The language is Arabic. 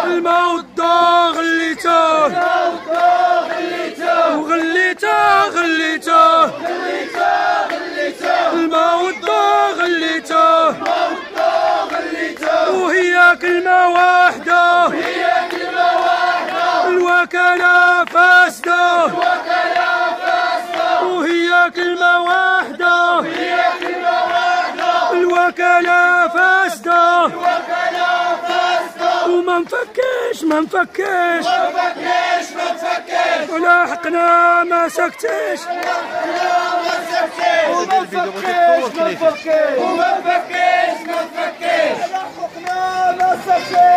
الماء والضوء غليته غليته الماء والضوء غليته وهي كلمة واحدة الوكالة فاسدة وهي كلمة واحدة الوكالة فاسدة وما نفكش ولا حقنا ما سكتش وما نفكش